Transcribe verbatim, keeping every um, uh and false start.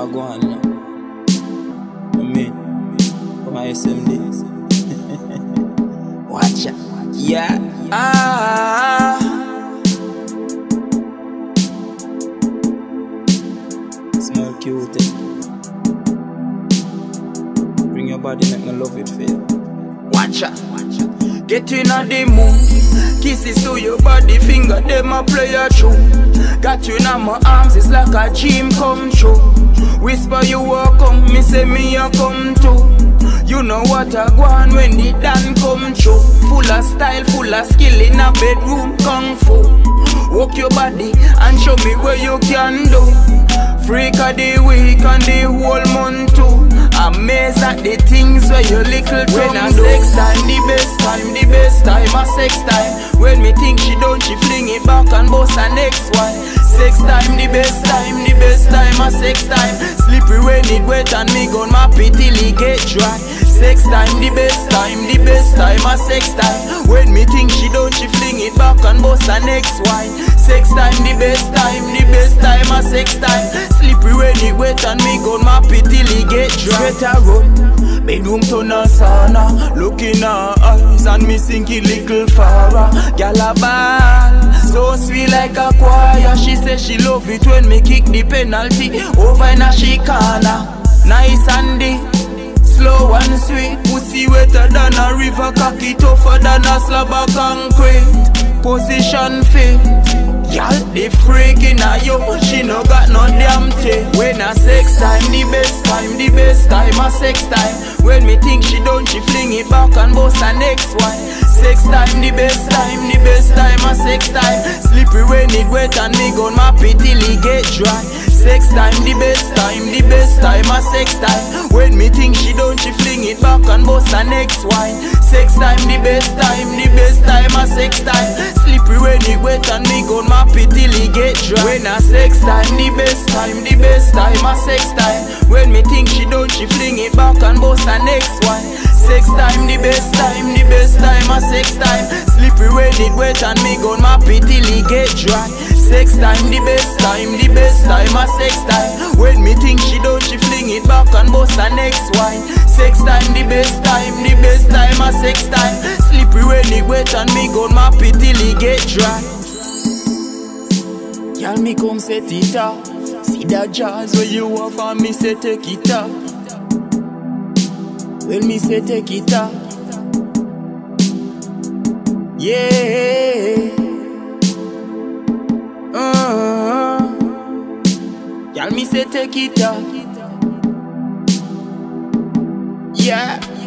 want go on now. I mean, from my S M D. Watch out. Yeah. Ah. Smell cute. Bring your body, make me love it for you. Watch out. Get in a the mood. Kisses to your body, finger them a play a tune. Got you in my arms, it's like a dream come true. Whisper you will come, me say me a come too. You know what I go on when the dan come true. Full of style, full of skill in a bedroom kung fu. Walk your body and show me where you can do. Freak of the week and the whole month too. Amazed at the things where you little tongue when I do. Sex time, the best time, the best time, a sex time. When me think she done, she fling it back and boss her next one. Sex time, the best time, the best time, a sex time. Slippery when it wet and me gon' map it till it get dry. Sex time, the best time, the best time, a sex time. When me think she done, she fling it back and boss her next one. Sex time, the best time, the best time, a sex time. Slippery when it wet and me gon' map it till it get dry. Get a run, bedroom turn a sauna. Looking her eyes and me sing it little fara. Gyal a ball, so sweet like a choir. She say she love it when me kick the penalty over in a she corner. Nice and deep, slow and sweet. Pussy wetter than a river, cocky tougher than a slab of concrete. Position fit, y'all the freaking a yo. She no got no damn thing. When a sex time, the best time, the best time, a sex time. When me think she done, she fling it back and boss her next one. Sex time, the best time, the best time, a sex time. Slippery when it wet and me gon' map it till it get dry. Sex time, the best time, the best time, a sex time. When me think she done, she fling it back and boss her next one. Sex time, the best time, the best time, a sex time. Slippery when it wet and me gon' map it till it get dry. When a sex time, the best time, the best time, a sex time. When me think she done, she fling it back and boss her next one. Sex time, the best time, the best time, a sex time. Slippery when it wet and me gon' map it till it get dry. Sex time, the best time, the best time, a sex time. When me think she done, she fling it back and boss her next one. Sex time, the best time, the best time, a sex time. Slippery when it wet and me gon' map it till it get dry. Y'all me come set it up. See that jazz where you have and me say take it up. When me say take it up, yeah. Uh, y'all me say take it up, yeah.